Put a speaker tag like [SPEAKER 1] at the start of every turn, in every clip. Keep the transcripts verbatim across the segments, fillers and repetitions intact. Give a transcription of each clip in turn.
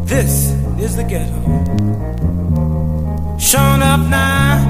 [SPEAKER 1] This is the ghetto. Showing up now.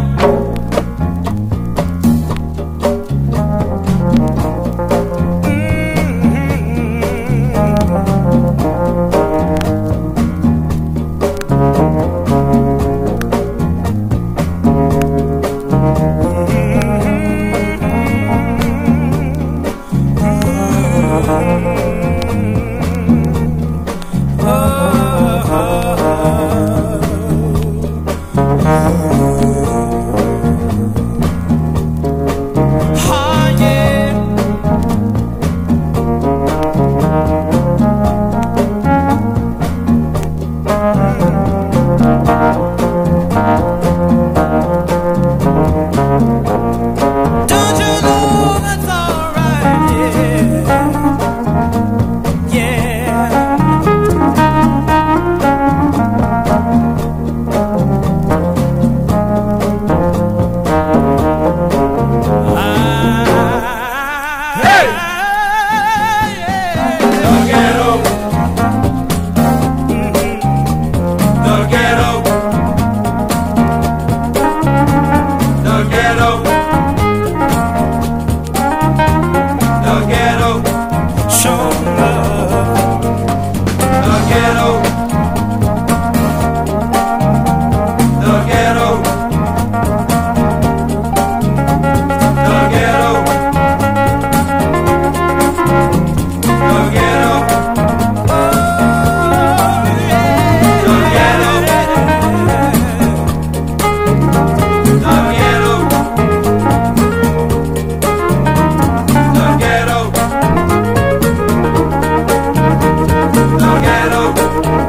[SPEAKER 2] Ghetto.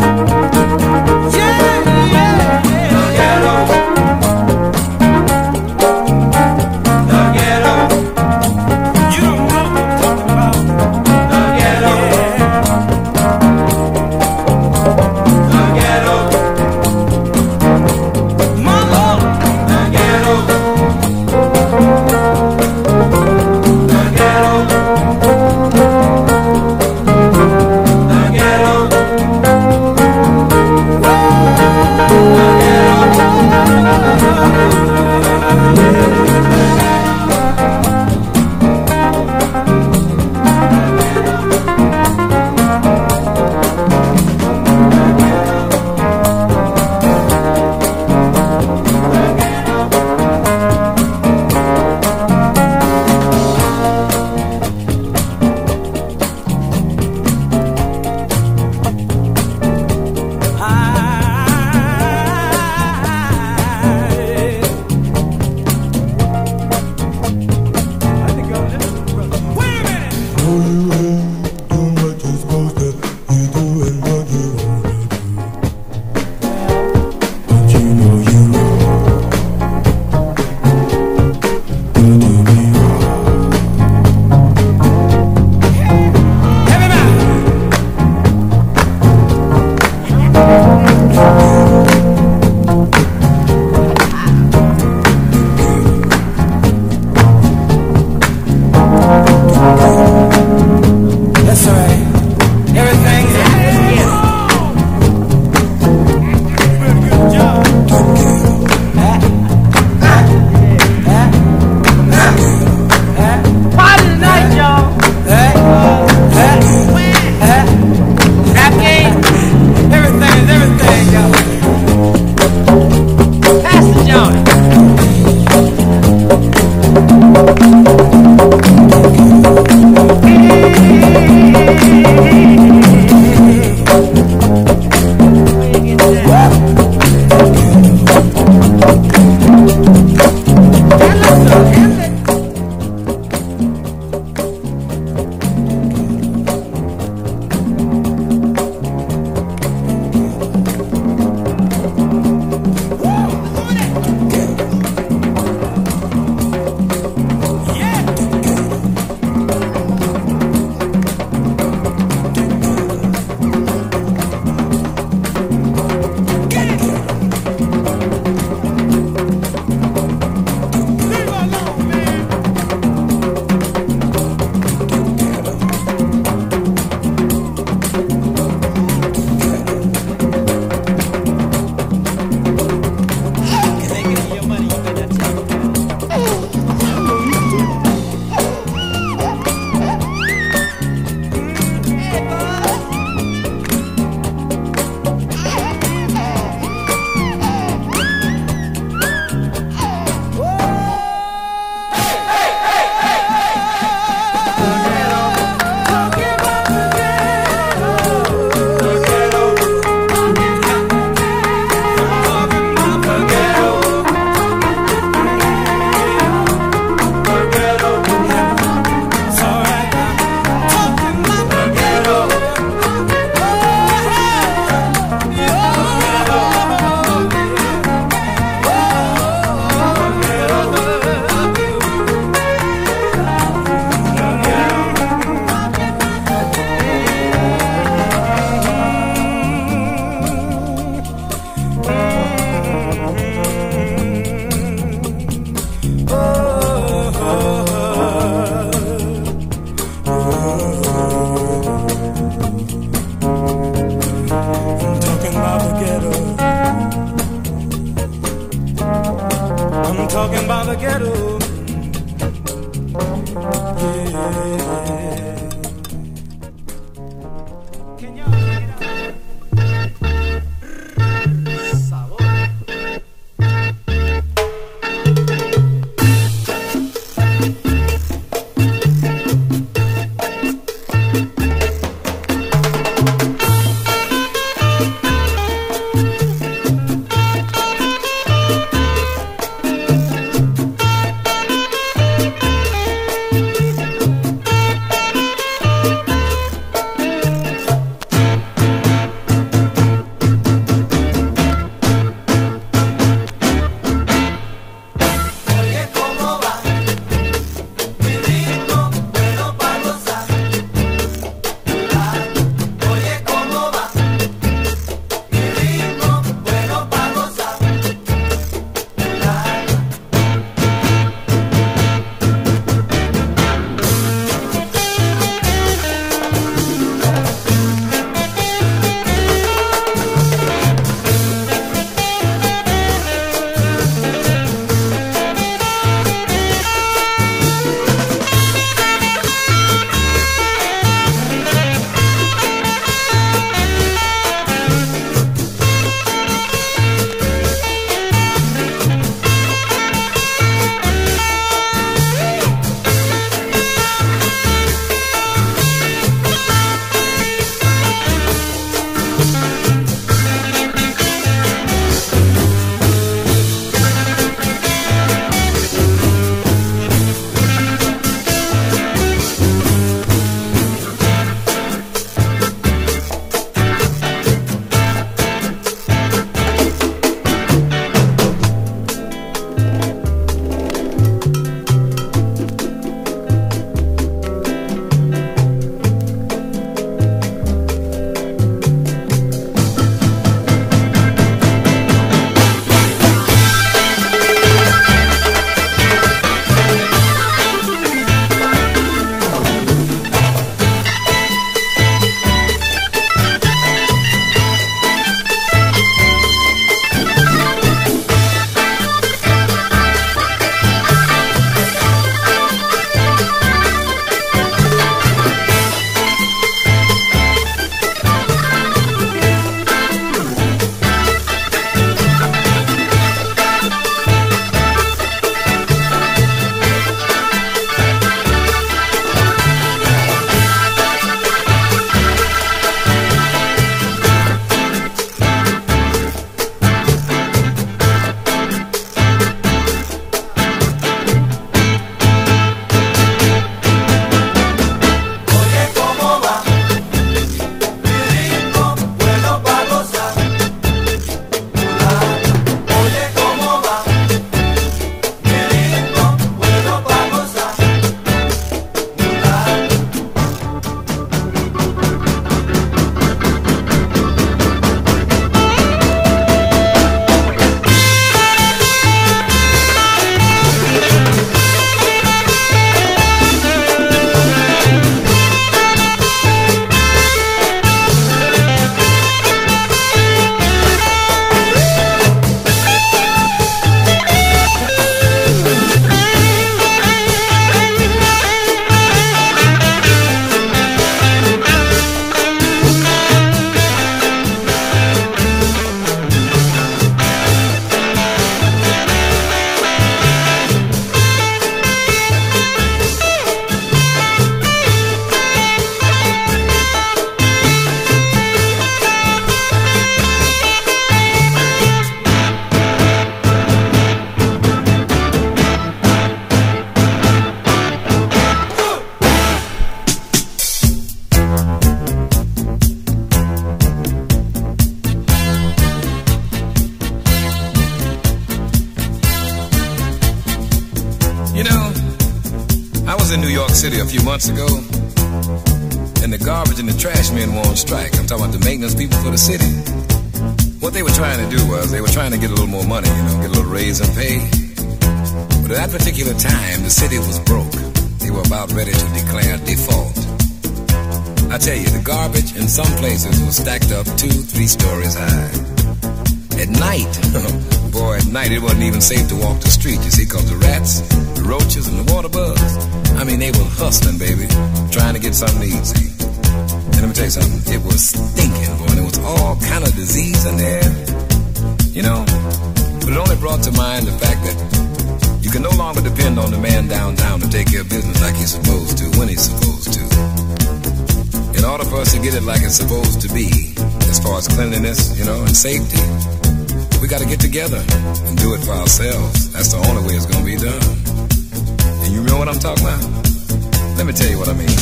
[SPEAKER 2] was in New York City a few months ago, and the garbage and the trash men were on strike. I'm talking about the maintenance people for the city. What they were trying to do was they were trying to get a little more money, you know, get a little raise in pay. But at that particular time, the city was broke. They were about ready to declare default. I tell you, the garbage in some places was stacked up two, three stories high. At night, boy, at night it wasn't even safe to walk the street, you see, because the rats, the roaches, and the water bugs, I mean, they were hustling, baby, trying to get something to eat, see. And let me tell you something, it was stinking, boy, and there was all kind of disease in there, you know. But it only brought to mind the fact that you can no longer depend on the man downtown to take care of business like he's supposed to, when he's supposed to. In order for us to get it like it's supposed to be, as far as cleanliness, you know, and safety, we got to get together and do it for ourselves. That's the only way it's going to be done. And you know what I'm talking about? Let me tell you what I mean.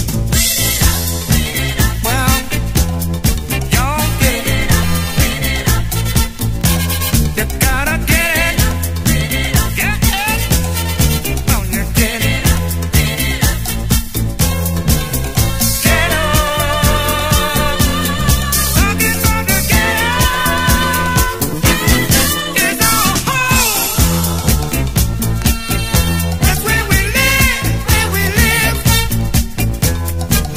[SPEAKER 1] Well, y'all get it. You gotta get it. Get it. Oh, you get it. Get up. Looking for the get up. It's our home. That's where we live, where we live.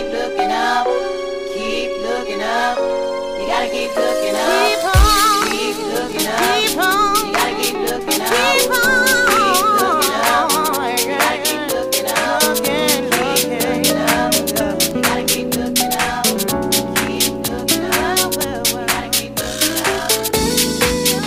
[SPEAKER 3] keep looking up, keep looking up. You gotta keep looking up,
[SPEAKER 4] Keep on,
[SPEAKER 3] keep looking up.
[SPEAKER 4] keep on,
[SPEAKER 3] You gotta keep looking up,
[SPEAKER 4] keep on,
[SPEAKER 3] keep looking up. You
[SPEAKER 4] yeah,
[SPEAKER 3] gotta keep looking up,
[SPEAKER 4] looking,
[SPEAKER 3] keep looking up.
[SPEAKER 4] looking.
[SPEAKER 3] You gotta keep looking up, keep looking up. You gotta keep looking up.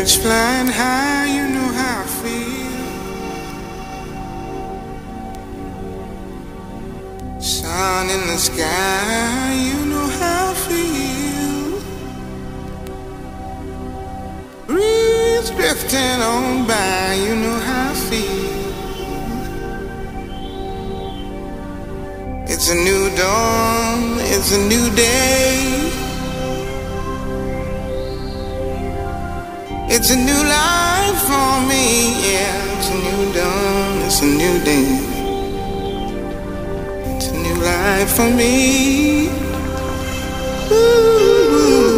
[SPEAKER 4] Birds flying high, you know how I feel. Sun in the sky, you know how I feel. Breeze drifting on by, you know how I feel. It's a new dawn, it's a new day. It's a new life for me, yeah. It's a new dawn, it's a new day. It's a new life for me. Ooh.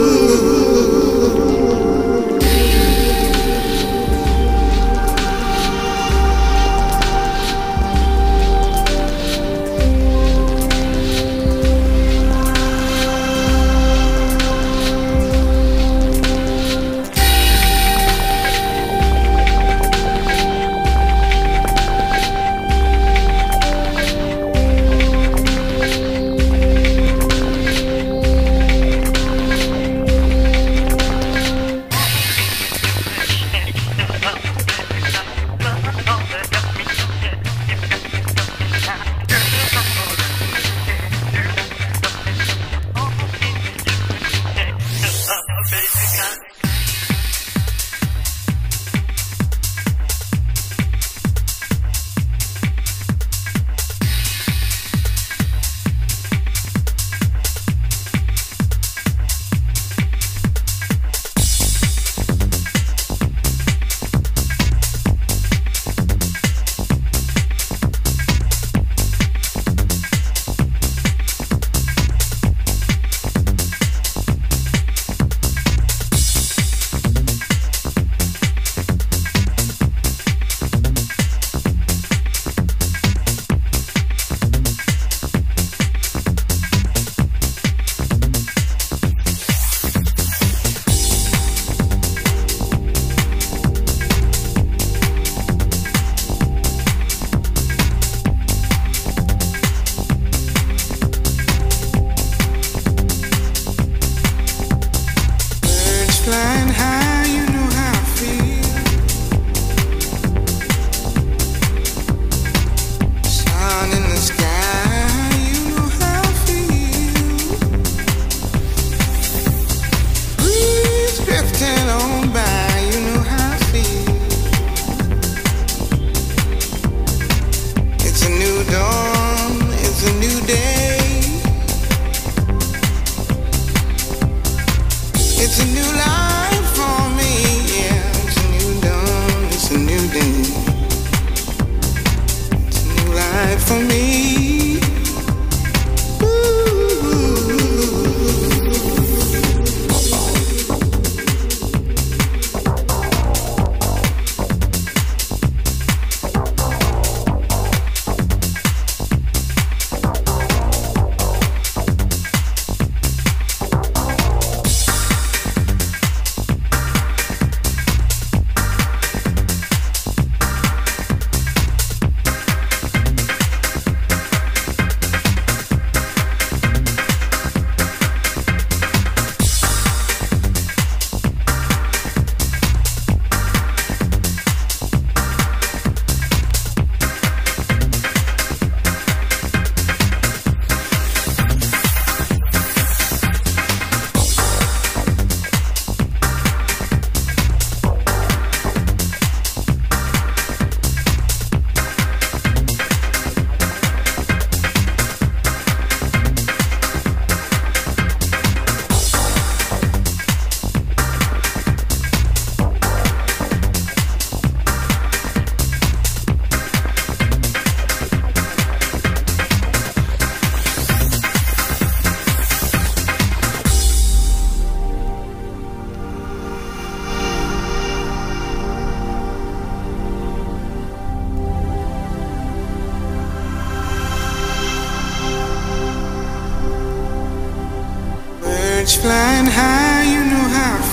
[SPEAKER 4] Flying high, you know how I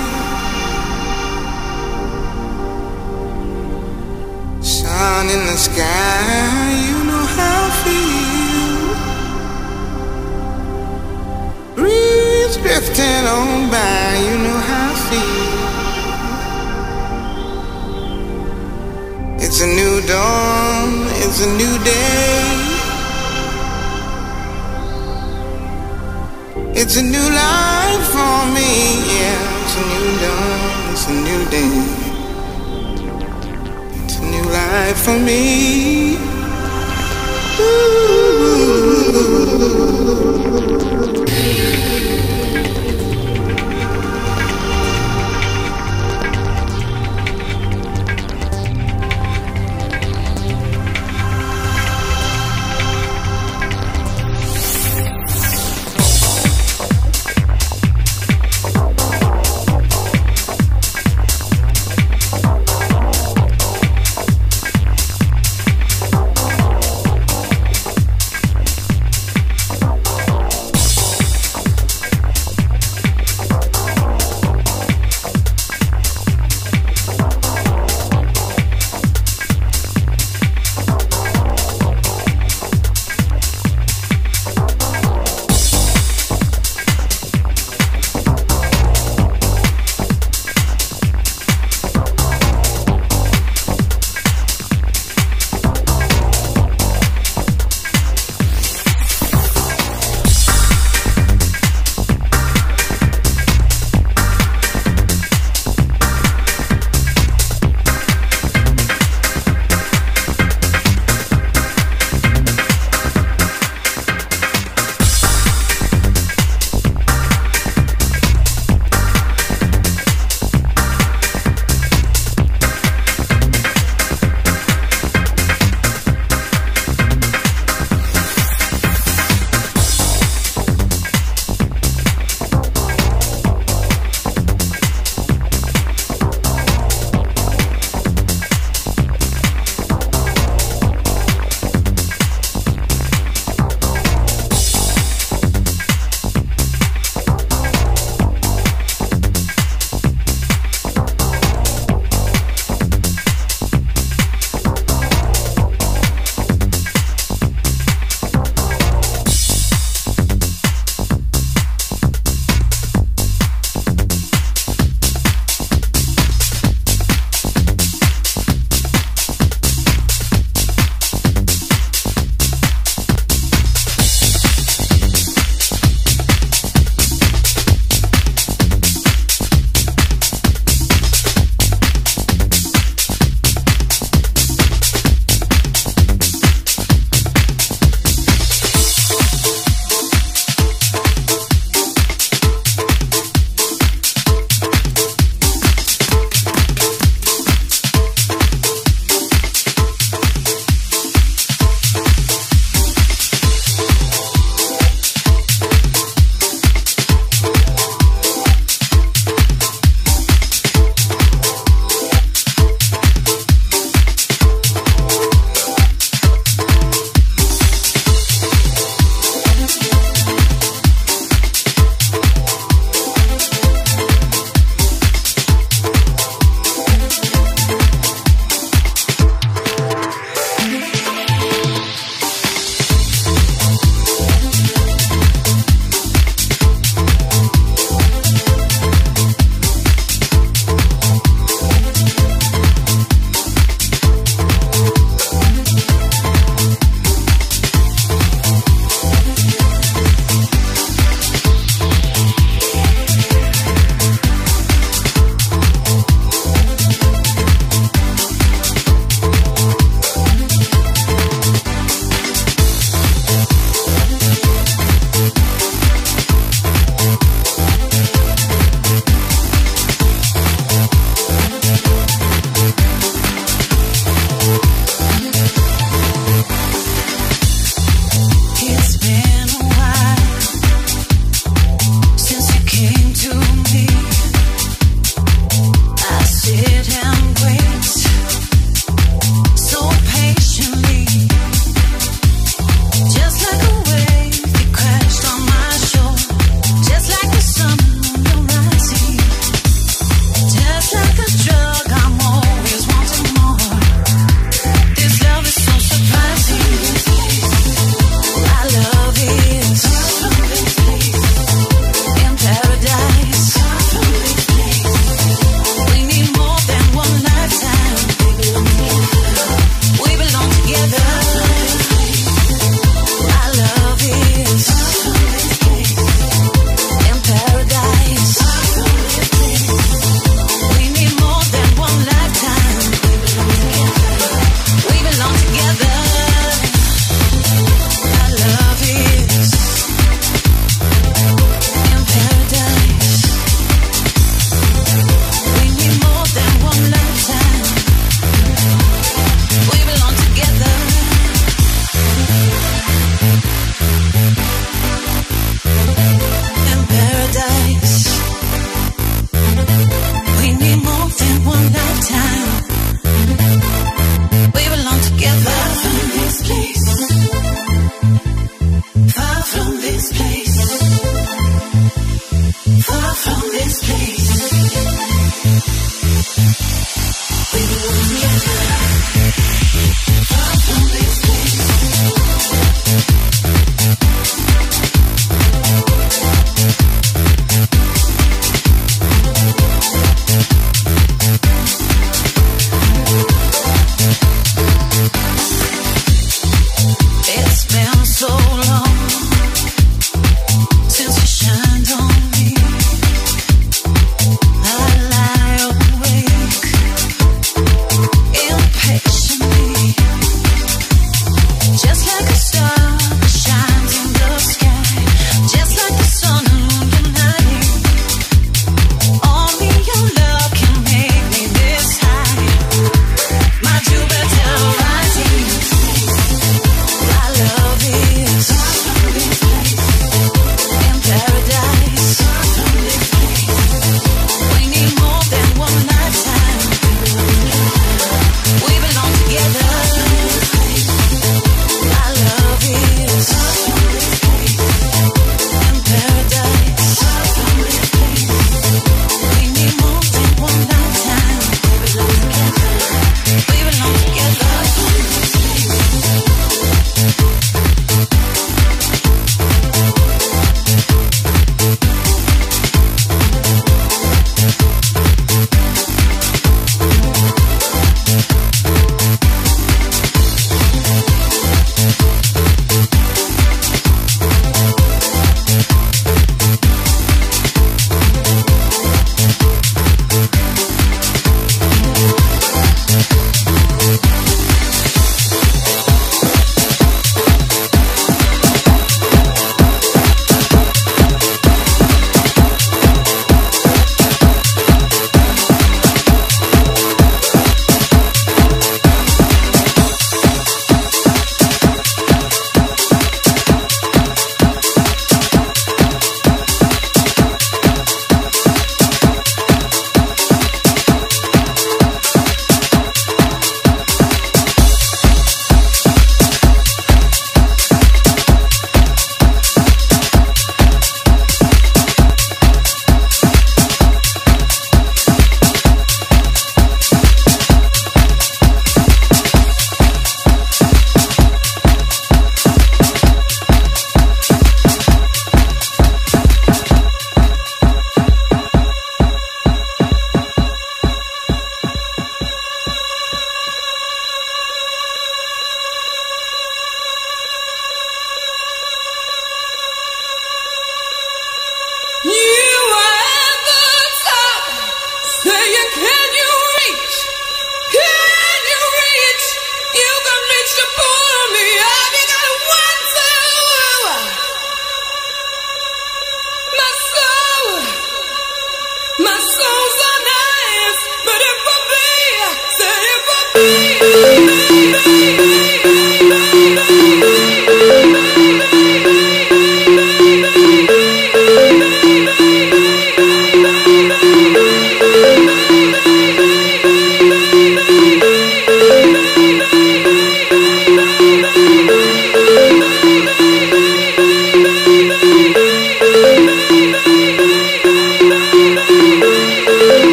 [SPEAKER 4] feel. Sun in the sky, you know how I feel. Breeze drifting on by, you know how I feel. dawn, it's a new day. It's a new life for me, yeah. It's a new dawn, it's a new day. It's a new life for me. Ooh.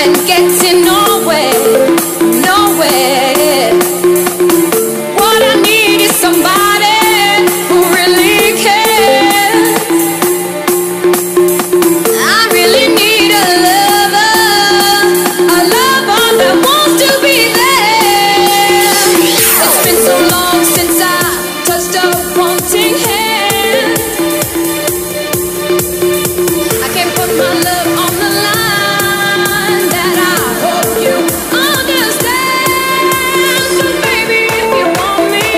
[SPEAKER 5] and getting nowhere, nowhere. What I need is somebody who really cares. I really need a lover, a lover that wants to be there. It's been so long since I touched a wanting hand. I can't put my love on the line, that I hope you understand. So baby, if you want me,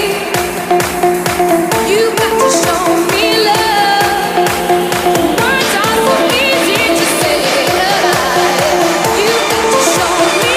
[SPEAKER 5] you got to show me love. Words are so easy to say, you got to show me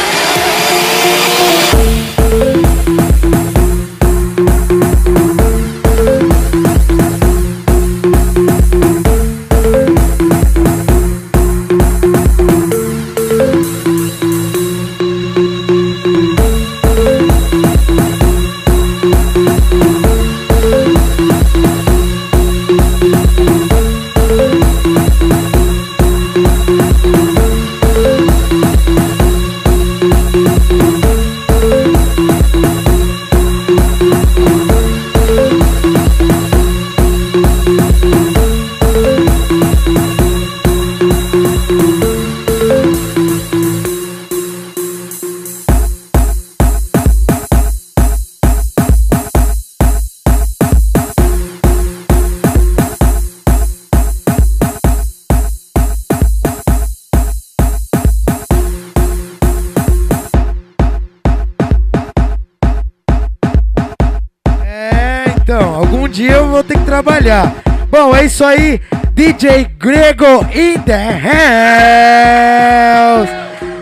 [SPEAKER 6] É, então, algum dia eu vou ter que trabalhar. Bom, é isso aí. D J Grego in the house.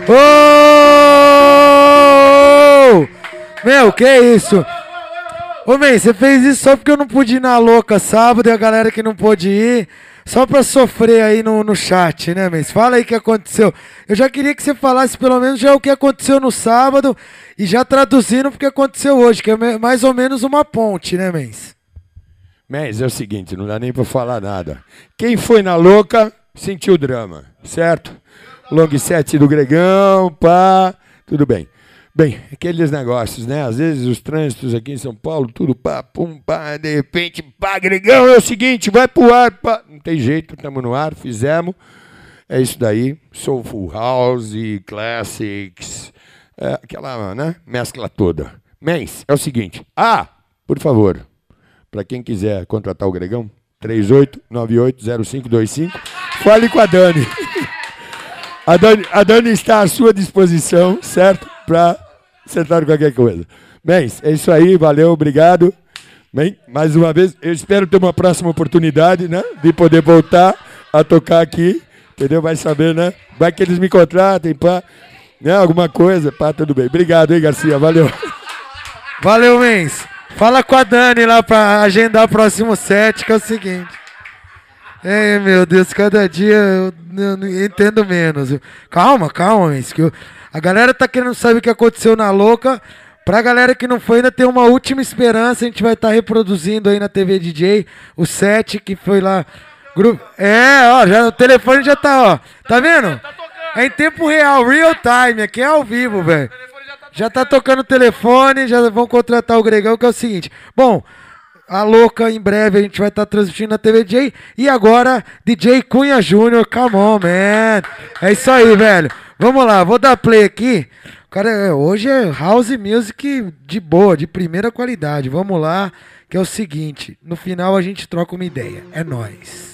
[SPEAKER 6] Oh! Meu, que isso? Ô, man, você fez isso só porque eu não pude ir na louca sábado e a galera que não pôde ir, só pra sofrer aí no, no chat, né, man? Fala aí o que aconteceu. Eu já queria que você falasse pelo menos já o que aconteceu no sábado e já traduzindo o que aconteceu hoje, que é me- mais ou menos uma ponte, né, mens?
[SPEAKER 7] Mas é o seguinte, não dá nem pra falar nada. Quem foi na louca sentiu o drama, certo? Long set do Gregão, pá, tudo bem. Bem, aqueles negócios, né? Às vezes os trânsitos aqui em São Paulo, tudo pá, pum, pá, de repente, pá, Gregão, é o seguinte, vai pro ar, pá. Não tem jeito, estamos no ar, fizemos. É isso daí, Soulful House, Classics, é, aquela, né, mescla toda. Mas, é o seguinte, ah, por favor, para quem quiser contratar o Gregão, três oito nove oito zero cinco dois cinco, fale com a Dani. A Dani, a Dani está à sua disposição, certo? Para acertar qualquer coisa. Bem, é isso aí, valeu, obrigado. Bem, mais uma vez, eu espero ter uma próxima oportunidade, né? De poder voltar a tocar aqui, entendeu? Vai saber, né? Vai que eles me contratem, pá, né? Alguma coisa, pá, tudo bem. Obrigado, hein, Garcia, valeu.
[SPEAKER 6] Valeu, mens. Fala com a Dani lá pra agendar o próximo set, que é o seguinte. Ei, meu Deus, cada dia eu, eu não entendo menos. viu? Calma, calma, mens, que eu- a galera tá querendo saber o que aconteceu na louca. Pra galera que não foi, ainda tem uma última esperança. A gente vai estar reproduzindo aí na T V D J o set que foi lá. Grupo. É, ó, já, o telefone já tá, ó. Tá vendo? É em tempo real, real time. Aqui é ao vivo, velho. Já tá tocando o telefone, já vão contratar o Gregão, que é o seguinte. Bom, a louca em breve a gente vai estar transmitindo na T V D J. E agora, D J Cunha Júnior, come on, man. É isso aí, velho. Vamos lá, vou dar play aqui. Cara, é, hoje é house music de boa, de primeira qualidade. Vamos lá, que é o seguinte. No final a gente troca uma ideia. É nóis.